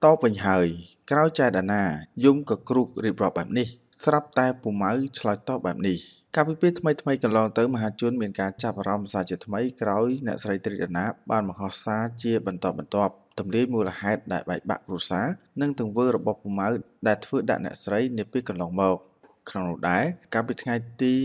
តបវិញហើយក្រោយចែកដាណាយំក៏គ្រូករៀបរាប់បែបនេះស្រាប់តែពូម៉ៅឆ្លើយតបបែបនេះកាលពីពេលថ្មីកន្លងទៅមហាជនមានការចាប់អារម្មណ៍សារជាថ្មីក្រោយអ្នកស្រីត្រីដាណាបានបង្ហោះសារជាបន្តបន្ទាប់ទម្លាយមូលហេតុដែលបែកបាក់គ្រួសារនិងទង្វើរបស់ពូម៉ៅដែលធ្វើដាក់អ្នកស្រីនាពេលកន្លងមកក្នុងនោះដែរកាលពីថ្ងៃទី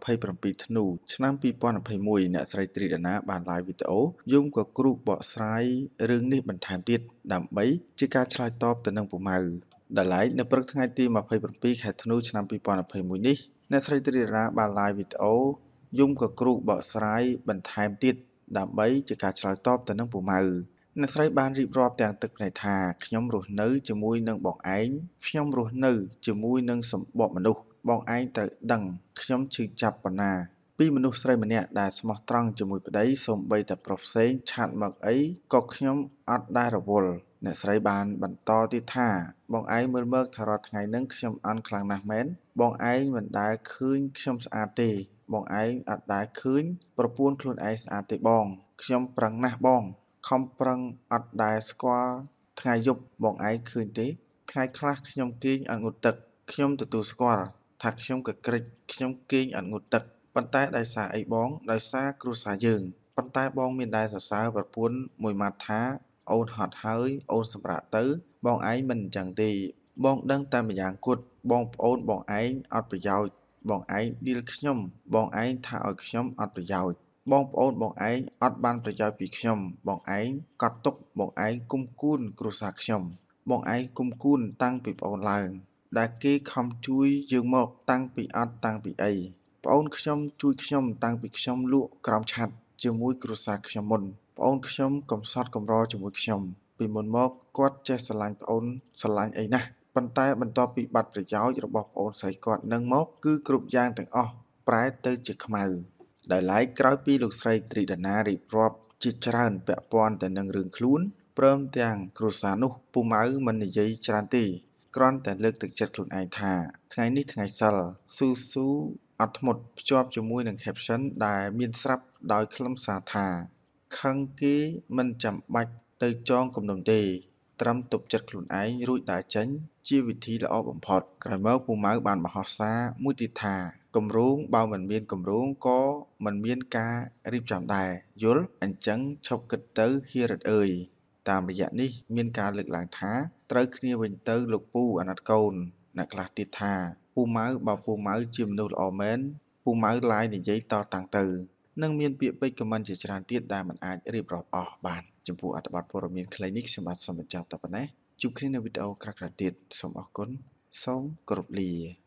27ធ្នូឆ្នាំ2021អ្នកស្រីត្រីដាណាបាន live វីដេអូយំក៏គ្រូកបកស្រាយរឿងនេះបន្ថែមទៀតដើម្បីជាការឆ្លើយតបទៅនឹងពូម៉ៅដែលឡែកនៅព្រឹកថ្ងៃទី27ខែធ្នូឆ្នាំ2021នេះអ្នកស្រីត្រីដាណាបាន live វីដេអូយំក៏គ្រូកបកស្រាយបន្ថែមទៀតដើម្បីជាការឆ្លើយតបទៅនឹងពូម៉ៅអ្នកស្រីបានរៀបរាប់ទាំងទឹកភ្នែកថាខ្ញុំរស់នៅជាមួយនឹងបងឯងខ្ញុំរស់នៅជាមួយនឹងសម្បកមនុស្សបងឯងត្រូវដឹងខ្ញុំឈឺចាប់ប៉ុណ្ណាពីមនុស្សស្រីម្នាក់ដែលស្មោះត្រង់ជាមួយប្តីសូម្បីតែប្រុសផ្សេងឆាតមកអីក៏ខ្ញុំអត់ដែលរវល់អ្នកស្រីបានបន្តទៀតថាបងឯងមើលមកថារាល់ថ្ងៃហ្នឹងខ្ញុំអន់ខ្លាំងណាស់មែនបងឯងមិនដែលឃើញខ្ញុំស្អាតទេបងឯងអត់ដែលឃើញប្រពន្ធខ្លួនឯងស្អាតទេបងខ្ញុំប្រឹងណាស់បងខំប្រឹងអត់ដែលស្គាល់ថ្ងៃយប់បងឯងឃើញទេថ្ងៃខ្លះខ្ញុំគេងអត់ងូតទឹកខ្ញុំទទួលស្គាល់ថាខ្ញុំកក្រិចខ្ញុំគេងអត់ងូតទឹកប៉ុន្តែដោយសារអីបងដោយសារគ្រួសារយើងប៉ុន្តែបងមានដែរសរសើរប្រពន្ធមួយម៉ាត់ថាអូនហត់ហើយអូនសម្រាកទៅបងឯងមិនអញ្ចឹងទេបងដឹងតែម្យ៉ាងគត់បងប្អូនបងឯងអត់ប្រយោជន៍បងឯងឌីលខ្ញុំបងឯងថាឲ្យខ្ញុំអត់ប្រយោជន៍បងប្អូនបងឯងអត់បានប្រយោជន៍ពីខ្ញុំបងឯងកត់ទុកបងឯងគុំគួនគ្រួសារខ្ញុំបងឯងគុំគួនតាំងពីប្អូនឡើងដែលគេខំជួយយើងមកតាំងពីអត់តាំងពីអីប្អូនខ្ញុំជួយខ្ញុំតាំងពីខ្ញុំលក់ក្រោមឆ័ត្រជាមួយគ្រួសារខ្ញុំមុនប្អូនខ្ញុំកំសត់កំរជាមួយខ្ញុំពីមុនមកគាត់ចេះស្រឡាញ់ប្អូនស្រឡាញ់អីណាស់ប៉ុន្តែបន្ទាប់ពីបាត់ប្រយោជន៍របស់ប្អូនស្រីគាត់នឹងមកគឺគ្រប់យ៉ាងទាំងអស់ប្រែទៅជាខ្មៅដែលឡែកក្រោយពីលោកស្រីត្រីដាណារៀបរាប់ជាច្រើនពាក់ព័ន្ធទៅនឹងរឿងខ្លួនព្រមទាំងគ្រួសារនោះពូម៉ៅមិននិយាយច្រើនទេគ្រាន់តែលើកទឹកចិត្តខ្លួនឯងថាថ្ងៃនេះថ្ងៃសិលស៊ូអត់ធ្មត់ភ្ជាប់ជាមួយនឹង caption ដែលមានស្រាប់ដោយខ្លឹមសារថាខឹងគេមិនចាំបាច់ទៅចងគំនុំទេត្រឹមទប់ចិត្តខ្លួនឯងរួចដើរចេញជាវិធីល្អបំផុតក្រោយមកពូម៉ៅបានបង្ហោះសារមួយទៀតថាគម្រោងបើមិនមានគម្រោងក៏មិនមានការរៀបចំដែរយល់អញ្ចឹងឈប់គិតទៅហ៊ារិតអើយតាមរយៈនេះមានការលើកឡើងថាត្រូវគ្នាវិញទៅលោកពូអាណិតកូនអ្នកខ្លះទៀតថាពូម៉ៅបើពូម៉ៅជាមនុស្សល្អមែនពូម៉ៅឡាយនិយាយតតាំងទៅនិងមានពាក្យពេចន៍ខមមិនជាច្រើនទៀតដែលមិនអាចរៀបរាប់អស់បានចំពោះអត្ថបទព័ត៌មានខ្លីនេះខ្ញុំបាទសូមបញ្ចប់តែប៉ុណ្ណេះជួបគ្នានៅវីដេអូក្រោយៗទៀតសូមអរគុណសូមគោរពលា